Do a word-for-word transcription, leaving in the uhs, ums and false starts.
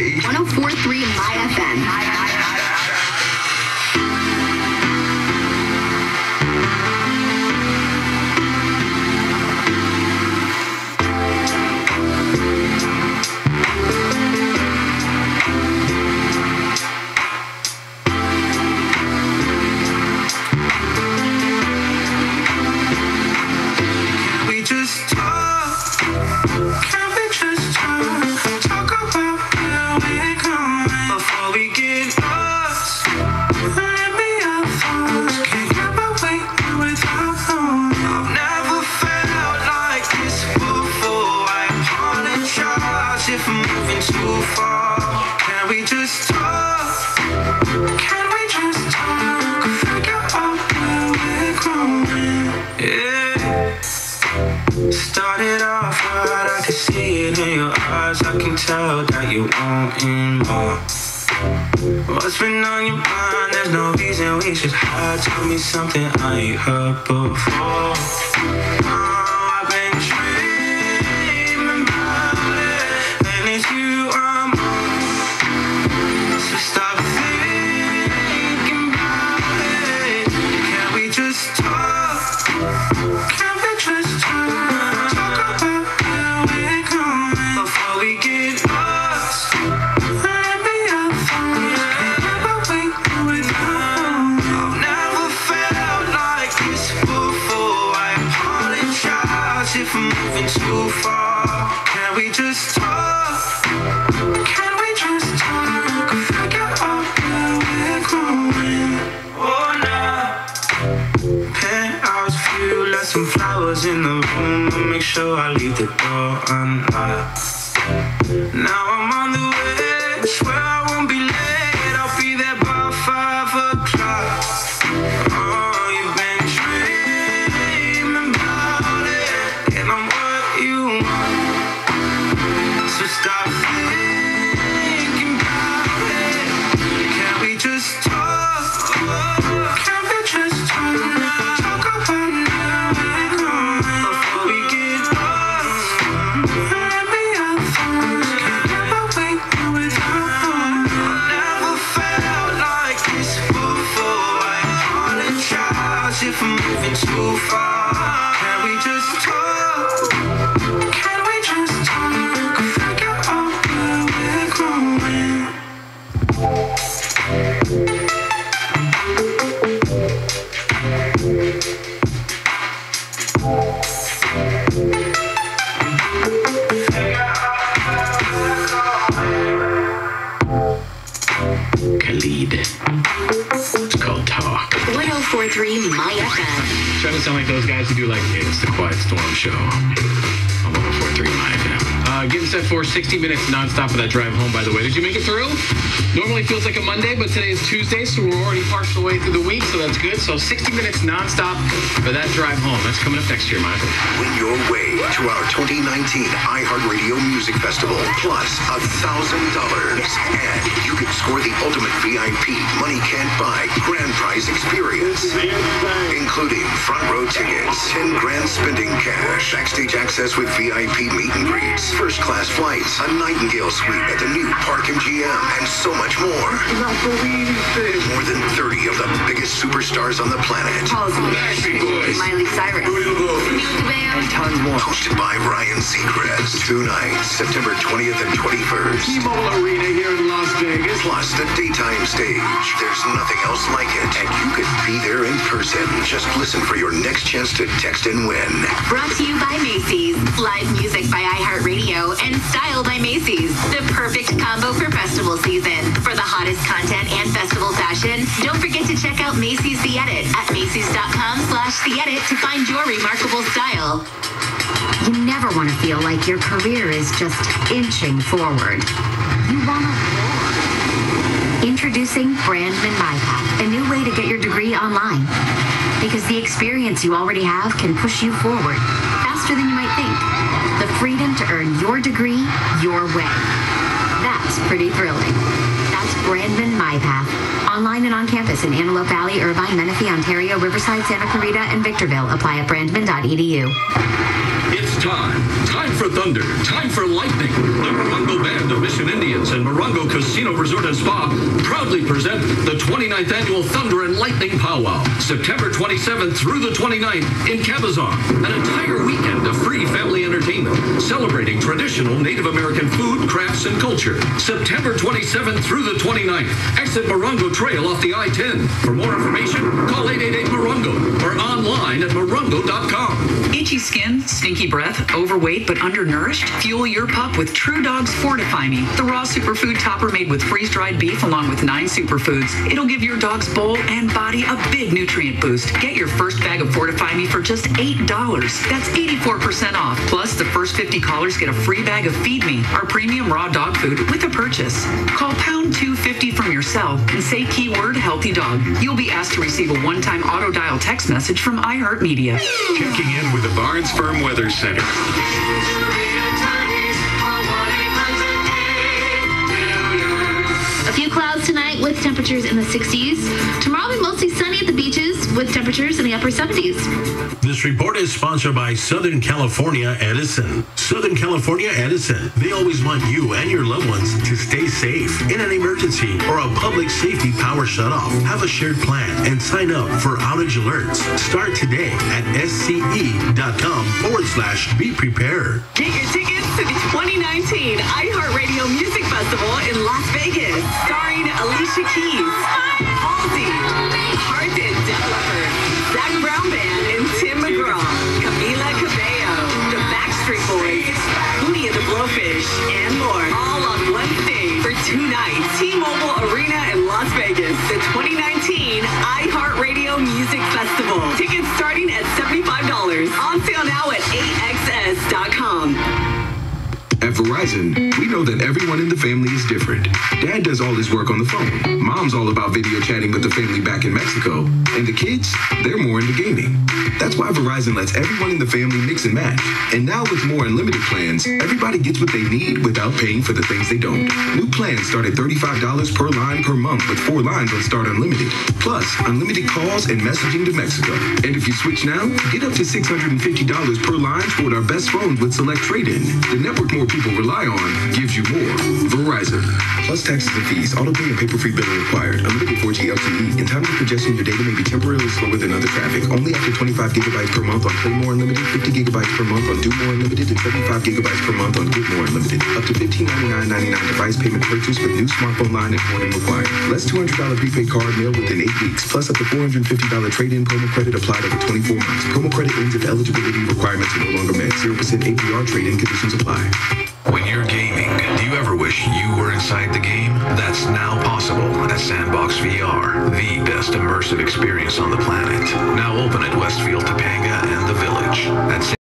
way. one oh four point three My F M. Started off right, I can see it in your eyes. I can tell that you wantin' more. What's been on your mind? There's no reason we should hide. Tell me something I ain't heard before. Oh, I've been dreaming about it, and it's you I'm on. So stop thinking about it. Can we just talk? Can we just talk? If I'm moving too far, can we just talk? Can we just talk? Figure out where we're growing. Oh, now. Penthouse view, left some flowers in the room. I'll make sure I leave the door unlocked. Now I'm on the way, swear I won't be late. I'll be there by five o'clock. Oh, you've been dreaming about it, and I'm what you want. So stop thinking about it. Can we just talk? Can we just talk? Talk about where we're going before we get lost. Let me have fun. Can't ever wait without. I never felt like this before. I apologize if I'm moving too far. Can we just talk? Can we just talk? Figure out where we're growing. Khalid. It's called Talk. one oh four point three My F M. Trying to sound like those guys who do like, hey, it's the Quiet Storm Show on one oh four point three My F M. Uh, getting set for sixty minutes nonstop for that drive home, by the way. Did you make it through? Normally feels like a Monday, but today is Tuesday, so we're already partial way through the week, so that's good. So sixty minutes nonstop for that drive home. That's coming up next year, Mike. Win your way to our twenty nineteen iHeartRadio Music Festival, plus a thousand dollars. And you can score the ultimate V I P money can't buy grand prize experience, including front row tickets, ten grand spending cash, backstage access with V I P meet and greets, first class flights, a Nightingale suite at the new Park M G M, and so much more. More than thirty of the biggest superstars on the planet. Miley Cyrus. And tons more. Hosted by Ryan Seacrest. Two nights, September twentieth and twenty-first. T-Mobile Arena here in Las Vegas. Plus the daytime stage. There's nothing else like it. And you could be there in person. Just listen for your next chance to text and win. Brought to you by Macy's. Live music by iHeartRadio and style by Macy's. The perfect combo for festival season. For the hottest content and festival fashion, don't forget to check out Macy's The Edit at Macy's.com slash The Edit to find your remarkable style. You never want to feel like your career is just inching forward. You want to roar. Introducing Brandman MyPath, a new way to get your degree online. Because the experience you already have can push you forward faster than you might think. The freedom to earn your degree your way. That's pretty thrilling. That's Brandman MyPath. Online and on campus in Antelope Valley, Irvine, Menifee, Ontario, Riverside, Santa Clarita, and Victorville. Apply at brandman dot e d u. It's time. Time for thunder. Time for lightning. The Morongo Band of Mission Indians and Morongo Casino Resort and Spa proudly present the twenty-ninth Annual Thunder and Lightning Powwow, September twenty-seventh through the twenty-ninth in Cabazon. An entire weekend of free family entertainment celebrating traditional Native American food, crafts, and culture. September twenty-seventh through the twenty-ninth. Exit Morongo Trail off the I ten. For more information, call eight eight eight Morongo or online at morongo dot com. Itchy skin, stinky breath, overweight but undernourished? Fuel your pup with True Dog's Fortify Me, the raw superfood topper made with freeze-dried beef along with nine superfoods. It'll give your dog's bowl and body a big nutrient boost. Get your first bag of Fortify Me for just eight dollars. That's eighty-four percent off. Plus, the first fifty callers get a free bag of Feed Me, our premium raw dog food, with a purchase. Call pound two fifty from your cell and say keyword healthy dog. You'll be asked to receive a one-time auto dial text message from iHeartMedia. Checking in with the Barnes Firm Weather Center. A few clouds tonight with temperatures in the sixties. Tomorrow will be mostly sunny at the beaches with temperatures in the upper seventies. This report is sponsored by Southern California Edison. Southern California Edison. They always want you and your loved ones to stay safe in an emergency or a public safety power shutoff. Have a shared plan and sign up for outage alerts. Start today at sce.com forward slash be prepared. Get your tickets to the twenty nineteen iHeartRadio Music Festival in Las Vegas, starring Alicia Keys, Halsey, Heart and Def Leppard, Zach Brown Band and Tim McGraw, Camila Cabello, the Backstreet Boys, Hootie and the Blowfish, and more, all on one stage for two nights. T-Mobile Arena in Las Vegas, the twenty nineteen iHeartRadio Music Festival. Tickets starting at seventy-five dollars. On sale now at A X S dot com. At Verizon, we know that everyone in the family is different. Dad does all his work on the phone. Mom's all about video chatting with the family back in Mexico. And the kids, they're more into gaming. That's why Verizon lets everyone in the family mix and match. And now with more unlimited plans, everybody gets what they need without paying for the things they don't. New plans start at thirty-five dollars per line per month with four lines on Start Unlimited. Plus, unlimited calls and messaging to Mexico. And if you switch now, get up to six hundred fifty dollars per line toward our best phones with select trade-in. The network more people rely on gives you more. Verizon. Plus taxes and fees. Auto pay and paper-free billing required. Unlimited four G L T E. In times of congestion, your data may be temporarily slower than other traffic. Only after twenty-five gigabytes per month on Play More Unlimited, fifty gigabytes per month on Do More Unlimited, and seventy-five gigabytes per month on Get More Unlimited. Up to fifteen ninety-nine ninety-nine device payment purchase with new smartphone line and porting required. Less two hundred dollars prepaid card mailed within eight weeks. Plus up to four hundred fifty dollars trade-in promo credit applied over twenty-four months. Promo credit ends if eligibility requirements are no longer met. zero percent A P R trade-in conditions apply. When you're gaming, do you ever wish you were inside the game? That's now possible at Sandbox V R, the best immersive experience on the planet. Now open at Westfield, Topanga, and the Village. That's